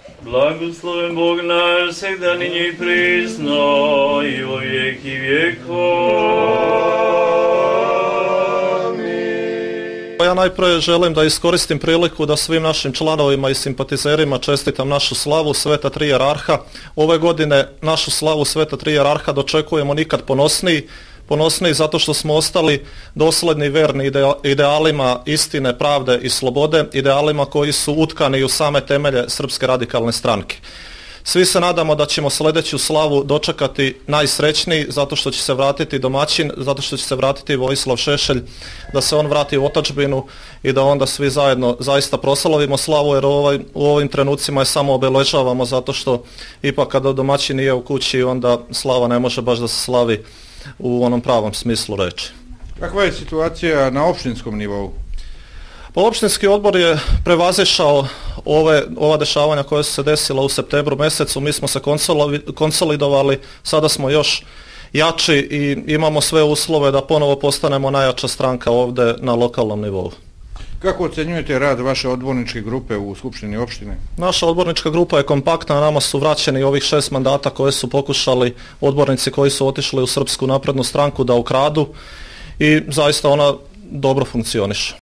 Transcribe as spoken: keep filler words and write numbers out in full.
Blagosloven Bog naš, svegda ninje i prisno, i u vijeki vjekov. Ja najprije želim da iskoristim priliku da svim našim članovima i simpatizerima čestitam našu slavu Sveta Tri Jerarha. Ove godine našu slavu Sveta Tri Jerarha dočekujemo nikad ponosniji, ponosniji zato što smo ostali dosljedni i verni idealima istine, pravde i slobode, idealima koji su utkani u same temelje Srpske radikalne stranke. Svi se nadamo da ćemo sljedeću slavu dočekati najsrećniji zato što će se vratiti domaćin, zato što će se vratiti Vojislav Šešelj, da se on vrati u otadžbinu i da onda svi zajedno zaista proslavimo slavu, jer ovaj, u ovim trenucima je samo obeležavamo zato što ipak kada domaćin nije u kući onda slava ne može baš da se slavi u onom pravom smislu reći. Kakva je situacija na opštinskom nivou? Pa opštinski odbor je prevazišao ove, ova dešavanja koja su se desila u septembru mjesecu, mi smo se konsolidovali, sada smo još jači i imamo sve uslove da ponovo postanemo najjača stranka ovdje na lokalnom nivou. Kako ocjenjujete rad vaše odborničke grupe u Skupštini opštine? Naša odbornička grupa je kompaktna, nama su vraćeni ovih šest mandata koje su pokušali odbornici koji su otišli u Srpsku naprednu stranku da ukradu i zaista ona dobro funkcioniše.